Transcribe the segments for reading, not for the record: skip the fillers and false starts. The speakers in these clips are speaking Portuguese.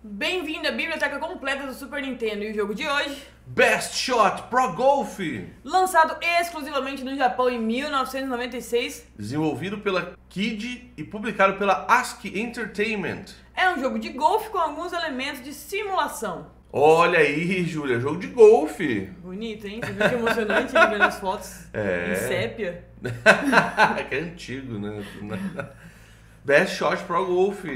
Bem-vindo à biblioteca completa do Super Nintendo e o jogo de hoje... Best Shot Pro Golf! Lançado exclusivamente no Japão em 1996. Desenvolvido pela Kid e publicado pela ASCII Entertainment. É um jogo de golfe com alguns elementos de simulação. Olha aí, Júlia, jogo de golfe! Bonito, hein? Você viu que emocionante ele vendo as fotos em sépia? Que é antigo, né? Best Shot Pro Golf.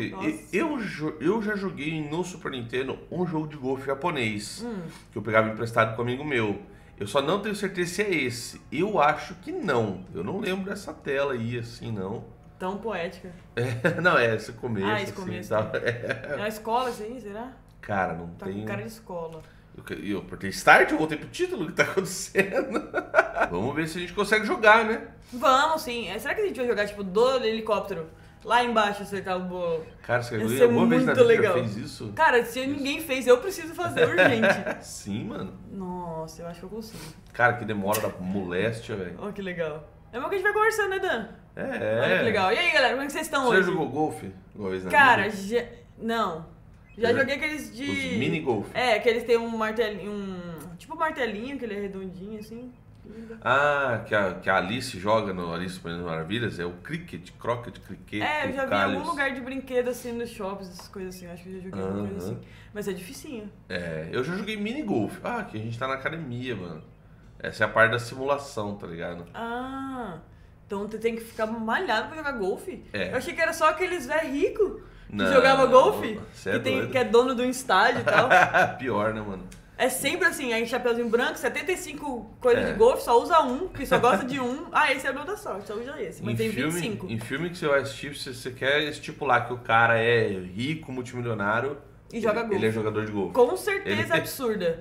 Eu já joguei no Super Nintendo um jogo de golfe japonês que eu pegava emprestado com um amigo meu. Eu só não tenho certeza se é esse. Eu acho que não. Eu não lembro dessa tela aí, assim, não. Tão poética. Não, é esse começo. Ah, esse começo. Assim, É uma escola, isso aí, será? Cara, não tá tem. Com cara de escola. Eu apertei start, eu voltei pro título, o que tá acontecendo? Vamos ver se a gente consegue jogar, né? Vamos, sim. Será que a gente vai jogar, tipo, do helicóptero? Lá embaixo acertar o bolo. Cara, você ia ser alguma vez na muito vida legal. já fez isso? Cara, se ninguém fez, eu preciso fazer urgente. Sim, mano. Nossa, eu acho que eu consigo. Cara, que demora da moléstia, velho. Olha que legal. É uma que a gente vai conversando, né, Dan? É. Olha que legal. E aí, galera, como é que vocês estão Você hoje? já jogou golfe? Cara, não. Já joguei aqueles de... Os mini golfe. É, que eles têm um martelinho, tipo um martelinho, que ele é redondinho, assim. Ah, que a Alice joga no Alice no País das Maravilhas, é o cricket, cricket. É, eu já vi em algum lugar de brinquedo assim nos shops, essas coisas assim, eu acho que eu já joguei alguma coisa assim. Mas é dificinho. É, eu já joguei mini golf. Ah, que a gente tá na academia, mano. Essa é a parte da simulação, tá ligado? Ah, então tu tem que ficar malhado pra jogar golfe? É. Eu achei que era só aqueles velhos ricos que Não, jogava golfe, doido. que é dono de um estádio e tal. Pior, né, mano? É sempre assim, aí chapeuzinho branco, 75 coisas de golfe, só usa um, que só gosta de um. Ah, esse é o meu da sorte, só usa esse. Mas tem 25. Em filme que você vai assistir, você quer estipular que o cara é rico, multimilionário e joga golfe. Ele é jogador de golfe. Com certeza absurda.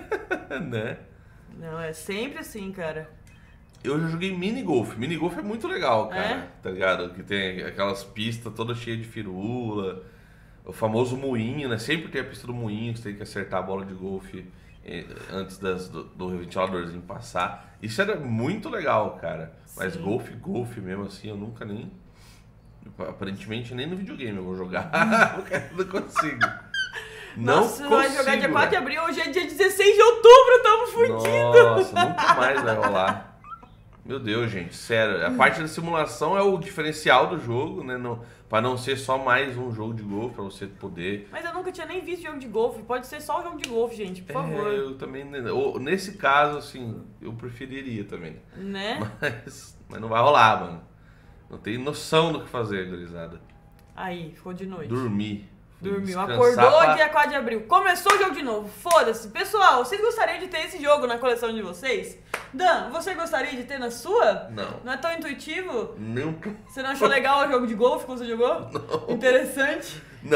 Né? Não, é sempre assim, cara. Eu já joguei mini golfe. Mini golfe é muito legal, cara. É? Tá ligado? Que tem aquelas pistas todas cheias de firula. O famoso moinho, né? Sempre tem a pista do moinho, você tem que acertar a bola de golfe antes do ventiladorzinho passar. Isso era muito legal, cara. Mas Sim. golfe mesmo assim, eu nunca nem... Aparentemente nem no videogame eu vou jogar. Não consigo. Nossa, não vai consigo, jogar dia 4 de velho. abril, hoje é dia 16 de outubro, tamo fudido. Nossa, nunca mais vai rolar. Meu Deus, gente, sério. A parte da simulação é o diferencial do jogo, né? Pra não ser só mais um jogo de golfe, pra você poder... Mas eu nunca tinha nem visto jogo de golfe. Pode ser só o jogo de golfe, gente, por favor. Eu também... Nesse caso, assim, eu preferiria também. Né? Mas não vai rolar, mano. Não tem noção do que fazer, gurizada. Aí, ficou de noite. Dormir. Dormiu, Descansar acordou dia 4 de abril. Começou o jogo de novo. Foda-se. Pessoal, vocês gostariam de ter esse jogo na coleção de vocês? Dan, você gostaria de ter na sua? Não. Não é tão intuitivo? Não. Você não achou legal o jogo de golfe que você jogou? Não. Interessante? Não.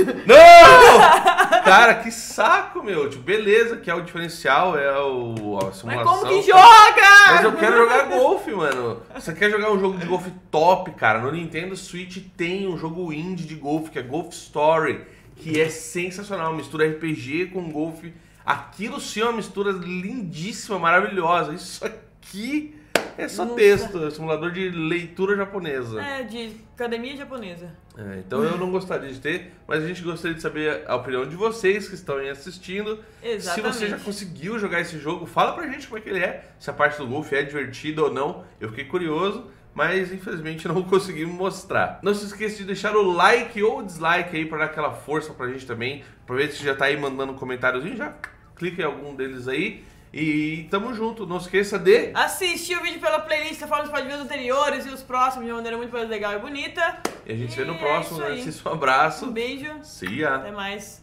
Não! Cara, que saco, meu. Tipo, beleza, que é o diferencial, é a simulação. Mas como que joga? Mas eu quero jogar golfe, mano. Você quer jogar um jogo de golfe top, cara? No Nintendo Switch tem um jogo indie de golfe, que é Golf Story, que é sensacional. Uma mistura RPG com golfe. Aquilo sim é uma mistura lindíssima, maravilhosa. Isso aqui é só texto, é simulador de leitura japonesa. É, de academia japonesa. Então eu não gostaria de ter, mas a gente gostaria de saber a opinião de vocês que estão aí assistindo. Exatamente. Se você já conseguiu jogar esse jogo, fala pra gente como é que ele é, se a parte do golfe é divertida ou não. Eu fiquei curioso, mas infelizmente não conseguimos mostrar. Não se esqueça de deixar o like ou o dislike aí pra dar aquela força pra gente também. Aproveita que você já tá aí mandando um comentáriozinho, já clica em algum deles aí. E tamo junto, não esqueça de assistir o vídeo pela playlist, fala os vídeos anteriores e os próximos de uma maneira muito mais legal e bonita. E a gente se vê no próximo, isso aí. né? Um abraço. Um beijo. See ya. Até mais.